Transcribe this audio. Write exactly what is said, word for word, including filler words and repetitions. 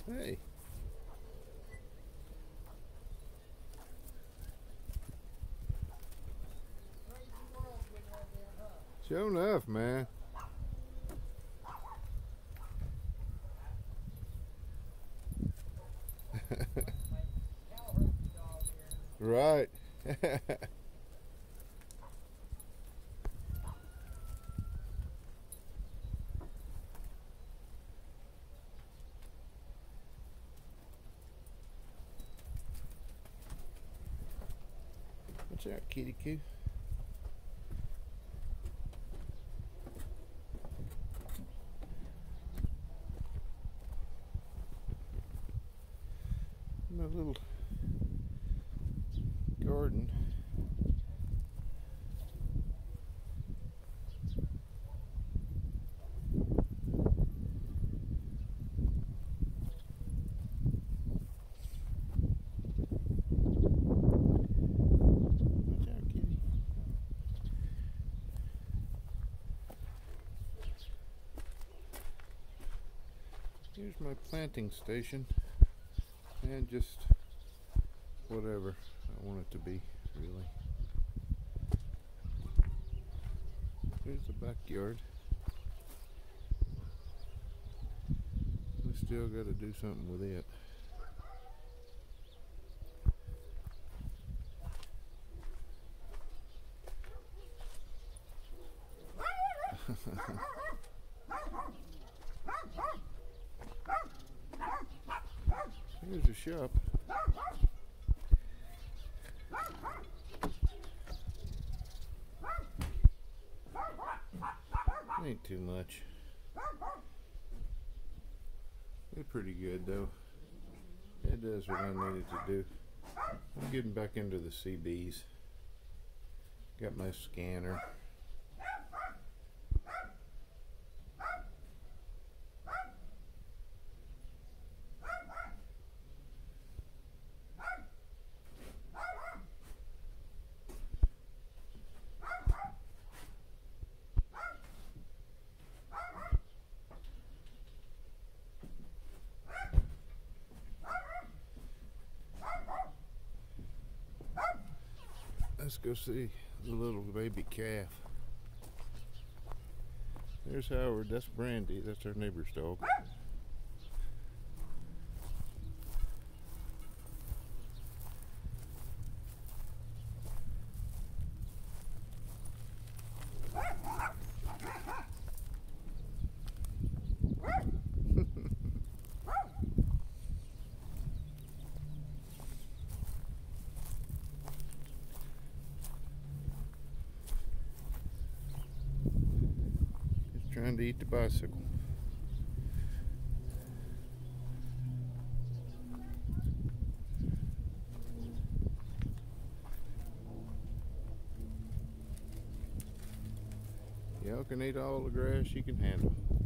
Hey. Sure enough, man. Right. Watch out, kitty coo. My little garden. Watch out, kitty. Here's my planting station, and just whatever I want it to be, really. Here's the backyard. We still got to do something with it. Here's the shop. Ain't too much. It's pretty good though. It does what I needed to do. I'm getting back into the C Bs. Got my scanner. Let's go see the little baby calf. There's Howard, that's Brandy, that's our neighbor's dog. Trying to eat the bicycle. Y'all can eat all the grass you can handle.